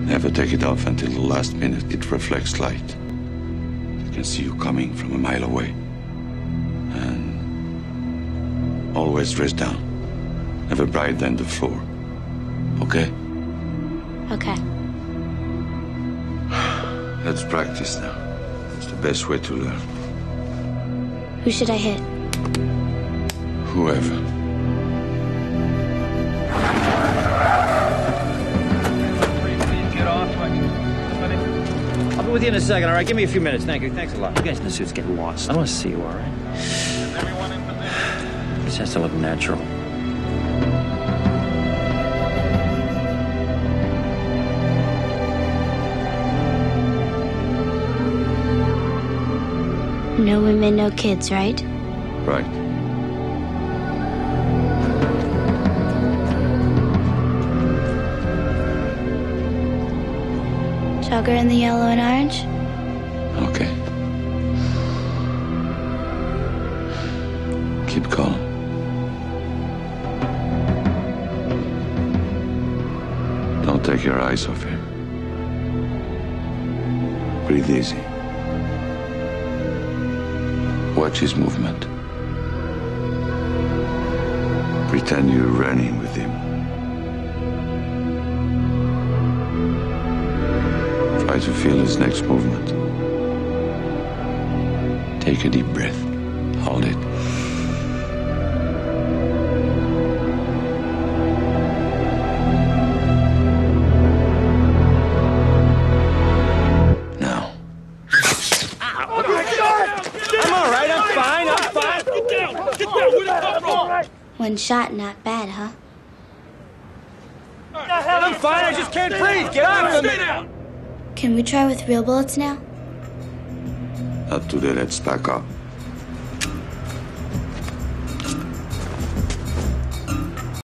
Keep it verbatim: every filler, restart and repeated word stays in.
Never take it off until the last minute. It reflects light. I can see you coming from a mile away. And always dress down. Never brighter than the floor. Okay? Okay. Let's practice now. It's the best way to learn. Who should I hit? Whoever. I'll be with you in a second, all right? Give me a few minutes. Thank you. Thanks a lot. You guys in the suits get lost. I want to see you, all right? This has to look natural. No women, no kids, right? Right. Jogger in the yellow and orange? Okay. Keep calm. Don't take your eyes off him. Breathe easy. Watch his movement. Pretend you're running with him. Try to feel his next movement. Take a deep breath. Hold it. Now. I'm all right. I'm fine. I'm fine. Get down. Get down. Where the fuck from? One shot, not bad, huh? I'm fine. I just can't breathe. Get off of me. Can we try with real bullets now? Not today. Let's back up.